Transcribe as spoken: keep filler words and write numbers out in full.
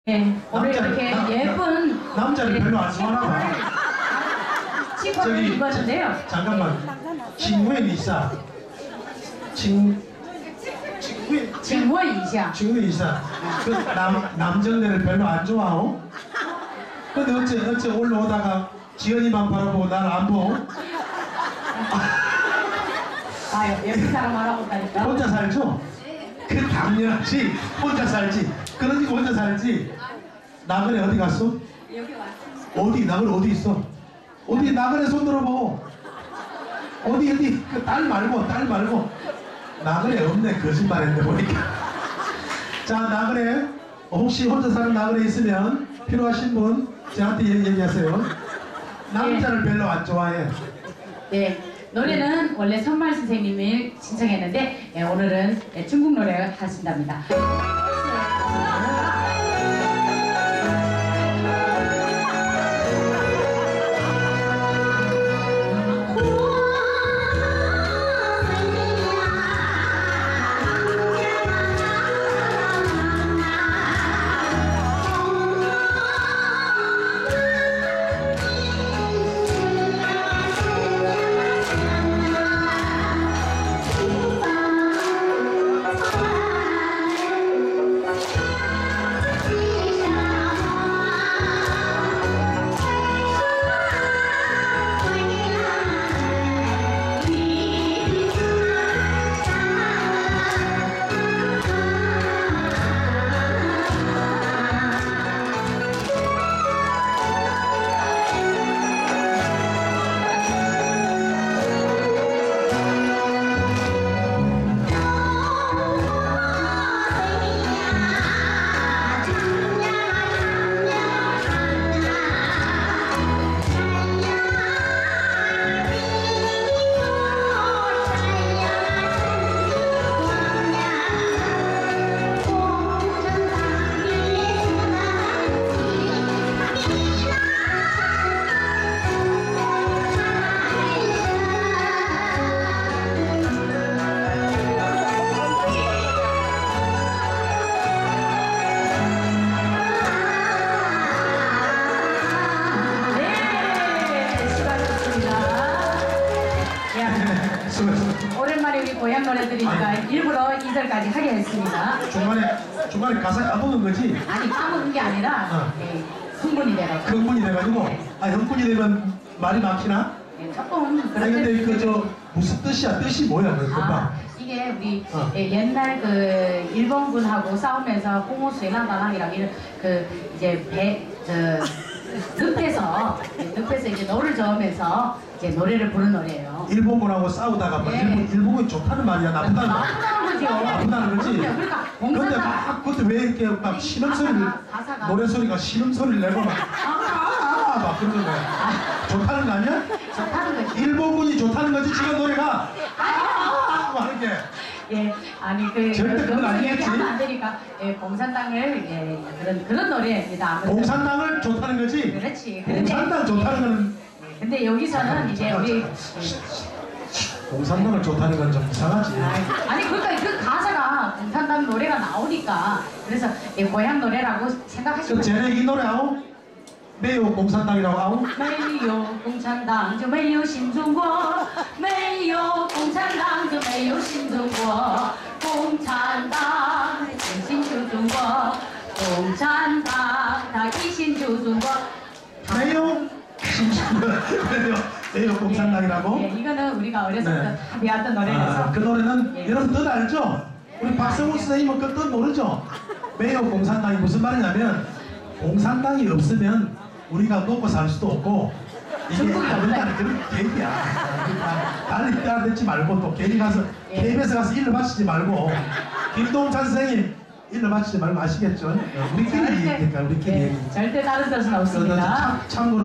네, 오늘 남자, 이렇게 나, 예쁜 남자를 별로 안 좋아하나 봐. 치고를 저기, 입었는데요. 잠깐만. 칭회 이사. 칭, 칭회, 请问一下， 칭회 이사. 그 남, 남정네를 별로 안 좋아하오? 근데 어째, 어째 올라오다가 지연이만 바라보고 날 안 보고? 아유, 예쁜 사람 알아보다니까. 혼자 살죠? 그 당연하지. 혼자 살지. 그러니까 혼자 살지. 나그네 어디 갔어? 여기 왔어. 어디? 나그네 어디 있어? 어디? 나그네 손 들어보. 어디 어디? 그 딸 말고 딸 말고. 나그네 없네. 거짓말했네 보니까. 자, 나그네 혹시 혼자 사는 나그네 있으면 필요하신 분 저한테 얘기하세요. 남자를 별로 안 좋아해. 네, 노래는 원래 선말 선생님이 신청했는데 예, 오늘은 예, 중국 노래 하신답니다. 오랜만에 우리 고향 노래 들으니까 일부러 이 절까지 하게 했습니다. 중간에 중간에 가사 까먹은 거지? 아니 까먹은 게 아니라 어. 예, 흥분이 돼가지고 흥분이 돼가지고. 아, 흥분이 되면 말이 막히나? 예, 조금 아니 근데 그 저 무슨 뜻이야? 뜻이 뭐야? 그 금방. 아, 이게 우리 어. 예, 옛날 그 일본군하고 싸우면서 홍호 수행한다랑이랑 이런 그 이제 배저 늪에서 늪에서 이제 노를 저으면서 이제 노래를 부른 노래예요. 일본군하고 싸우다가 막 예. 일본, 일본군이 좋다는 말이야? 나쁘다는 말? 나쁘다는 거죠. 나쁘다는 거지? 그럼요. 그러니까 근데 공사가 막 그때 왜 이렇게 막 신음소리를 가사가, 가사가. 노래 소리가 신음소리를 내고 막 아아아 막 그러는 거야. 좋다는 거 아니야? 좋다는 거지. 일본군이 좋다는 거지 지금 노래가 아아아 막 이렇게. 예, 아니 그 절대 그건 아니겠지. 얘기하면 안 되니까 예, 공산당을 예, 그런 그런 노래입니다. 아무튼. 공산당을 좋다는 거지? 그렇지. 근데 공산당 좋다는 거는 근데 여기서는 이제 우리 예, 공산당을 좋다는 건 좀 이상하지. 아니 그러니까 그 가사가 공산당 노래가 나오니까 그래서 예, 고향 노래라고 그 생각하시면 쟤네 이 노래 아오? 매우 공산당이라고 아오? 没有共产党就没有新中国，没有共产党就没有新中国，共产党一心救中国，共产党他一心救中国。 매우 매우 매우 공산당이라고? 예, 이거는 우리가 어렸을 네. 때 다 배웠던 노래라서 아, 그 노래는 예. 여러분 뜻 알죠? 우리 박성훈 선생님은 그 뜻 모르죠? 매우 공산당이 무슨 말이냐면 공산당이 없으면 우리가 먹고 살 수도 없고 이게 중국이 다른다는 그런 계획이야. 달리 따라듣지 말고 또 괜히 가서 예. 케이비에스 가서 일러 바치지 말고 김동찬 선생님 일러 바치지 말고 아시겠죠? 우리끼리 절대- 얘기니까 우리끼리 예, 얘기. 절대 다른 뜻은 없습니다. 참고로